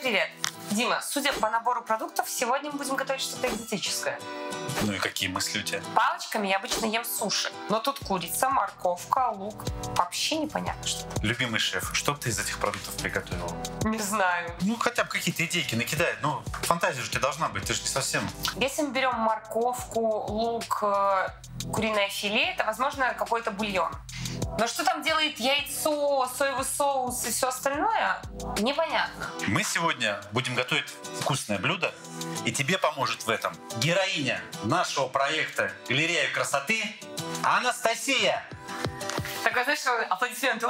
привет. Дима, судя по набору продуктов, сегодня мы будем готовить что-то экзотическое. Ну и какие мысли у тебя? Палочками я обычно ем суши. Но тут курица, морковка, лук. Вообще непонятно что. Любимый шеф, что бы ты из этих продуктов приготовил? Не знаю. Ну, хотя бы какие-то идейки накидай. Ну, фантазия же у тебя должна быть, ты же не совсем... Если мы берем морковку, лук, куриное филе, это, возможно, какой-то бульон. Но что там делает яйцо, соевый соус и все остальное, непонятно. Мы сегодня будем готовить вкусное блюдо, и тебе поможет в этом героиня нашего проекта «Галерея красоты» Анастасия. Такой, знаешь, аплодисменты.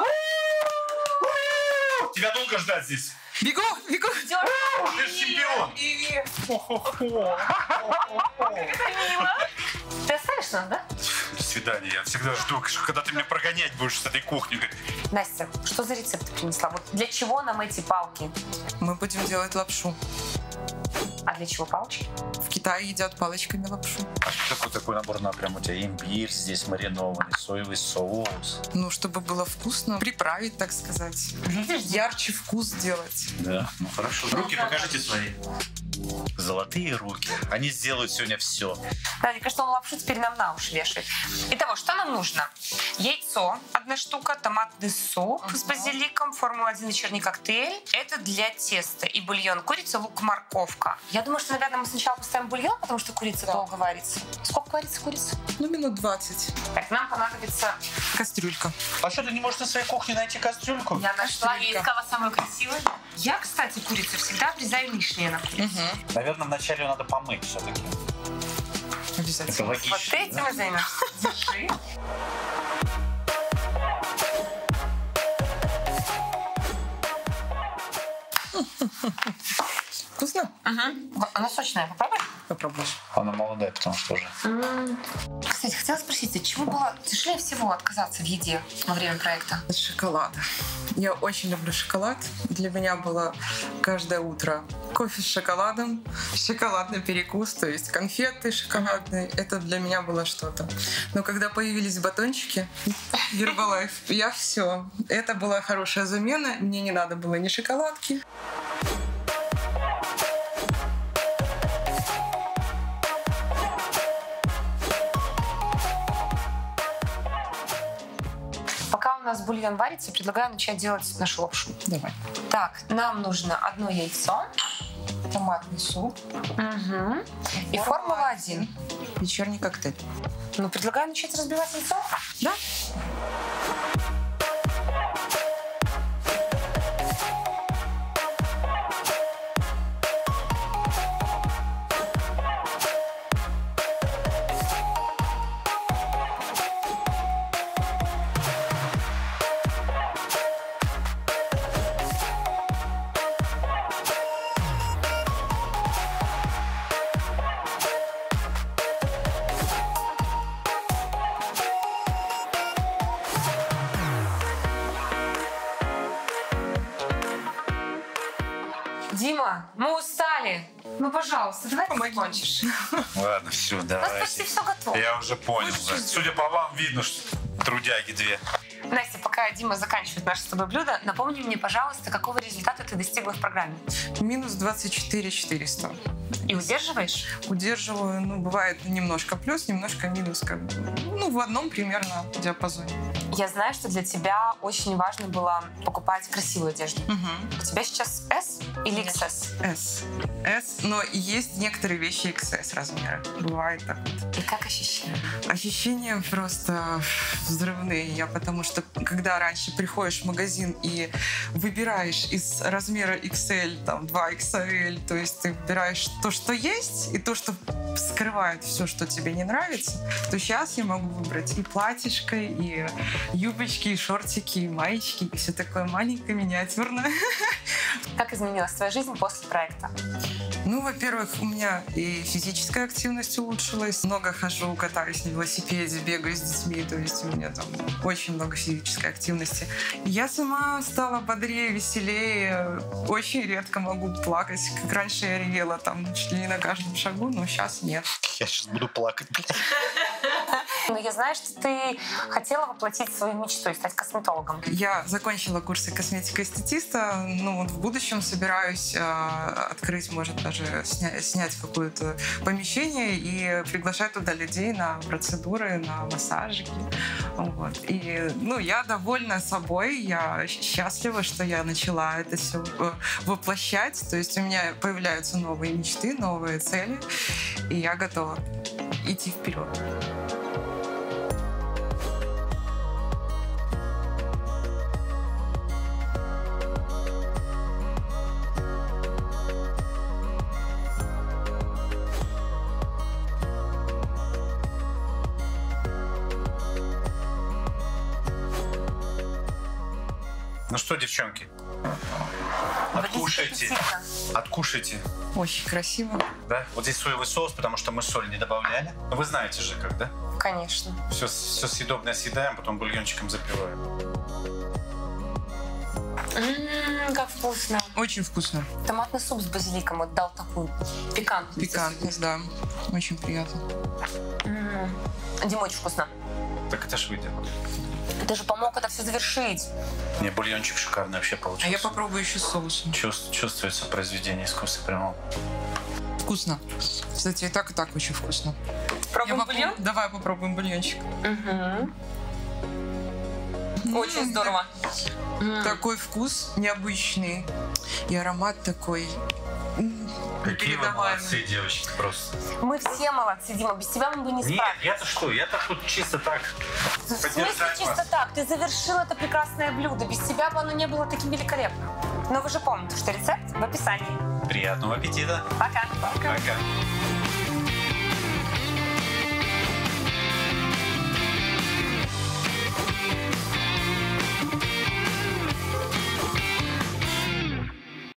Тебя долго ждать здесь? Бегу! Ты же чемпион! Это мило. Ты оставишь нас, да? До свидания. Я всегда жду, когда ты меня прогонять будешь с этой кухни. Настя, что за рецепт ты принесла? Вот для чего нам эти палки? Мы будем делать лапшу. А для чего палочки? В Китае едят палочками лапшу. А что такой набор на прям у тебя? Имбирь, здесь маринованный, соевый соус. Ну, чтобы было вкусно, приправить, так сказать. Ярче вкус сделать. Да, ну хорошо. Руки покажите свои. Золотые руки. Они сделают сегодня все. Да, мне кажется, он лапшу теперь нам на уши вешает. Итого, что нам нужно? Яйцо, 1 штука, томатный суп с базиликом, Формула-1 вечерний коктейль. Это для теста. И бульон, курица, лук, морковка. Я думаю, что, наверное, мы сначала поставим бульон, потому что курица долго варится. Сколько варится курица? Ну, минут 20. Так, нам понадобится... Кастрюлька. А что, ты не можешь на своей кухне найти кастрюльку? Я нашла, я Кастрюлька. искала самую красивую. Я, кстати, курицу всегда обрезаю лишнее на курицу. Наверное, вначале надо помыть все-таки. Обязательно. Это логично. Вот этим и займемся. Держи. Вкусно? Она сочная. Попробуй. Попробуешь. Она молодая, потому что уже. Кстати, хотела спросить, от чего было тяжелее всего отказаться в еде во время проекта? От шоколада. Я очень люблю шоколад. Для меня было каждое утро кофе с шоколадом, шоколадный перекус, то есть конфеты шоколадные. Это для меня было что-то. Но когда появились батончики Herbalife, я все. Это была хорошая замена. Мне не надо было ни шоколадки. Пока у нас бульон варится, предлагаю начать делать нашу лапшу. Давай. Так, нам нужно 1 яйцо. Томатный суп. И Формула-1. Вечерний коктейль. Ну, предлагаю начать разбивать яйцо. Да? Дима, мы устали. Ну, пожалуйста, давай ты закончишь. Ладно, все, У нас давай. почти все готово. Я уже понял. Да. Судя по вам, видно, что трудяги две. Настя, пока Дима заканчивает наше с тобой блюдо, напомни мне, пожалуйста, какого результата ты достигла в программе. Минус 24 400. И удерживаешь? Удерживаю, ну, бывает немножко плюс, немножко минус, как бы. Ну, в одном примерно диапазоне. Я знаю, что для тебя очень важно было покупать красивую одежду. У тебя сейчас S или XS? S. S, но есть некоторые вещи XS размера. Бывает так вот. И как ощущение? Ощущения просто взрывные. Я потому что, когда раньше приходишь в магазин и выбираешь из размера XL, там, 2XL, то есть ты выбираешь то, что есть, и то, что скрывает все, что тебе не нравится, то сейчас я могу выбрать и платьишко, и юбочки, и шортики, и маечки, и все такое маленькое, миниатюрное. Как изменилась твоя жизнь после проекта? Ну, во-первых, у меня и физическая активность улучшилась. Много хожу, катаюсь на велосипеде, бегаю с детьми, то есть у меня там очень много физической активности. Я сама стала бодрее, веселее. Очень редко могу плакать. Как раньше я ревела там чуть ли не на каждом шагу, но сейчас нет. Я сейчас буду плакать. Но я знаю, что ты хотела воплотить свою мечту и стать косметологом. Я закончила курсы косметика-эстетиста. Ну, вот в будущем собираюсь открыть, может, даже снять какое-то помещение и приглашать туда людей на процедуры, на массажики. Вот. И, ну, я довольна собой, я счастлива, что я начала это все воплощать. То есть у меня появляются новые мечты, новые цели, и я готова идти вперед. Ну что, девчонки, откушайте. Откушайте. Очень красиво. Да? Вот здесь соевый соус, потому что мы соль не добавляли. Ну, вы знаете же как, да? Конечно. Все съедобное съедаем, потом бульончиком запиваем. Как вкусно. Очень вкусно. Томатный суп с базиликом вот дал такую пикантность. Пикантность, да. Очень приятно. Дима, очень вкусно. Так это ж вы делали. Ты же помог это все завершить. Не, бульончик шикарный вообще получился. А я попробую еще с соусом. Чувствуется произведение искусства прямо. Вкусно. Кстати, и так очень вкусно. Пробуем бульон? Давай попробуем бульончик. Очень здорово. Такой вкус необычный. И аромат такой. Какие вы молодцы, девочки, просто. Мы все молодцы, Дима. Без тебя мы бы не справились. Нет, я-то что? Я-то тут чисто так В смысле чисто так? Ты завершил это прекрасное блюдо. Без тебя бы оно не было таким великолепным. Но вы же помните, что рецепт в описании. Приятного аппетита. Пока. Пока.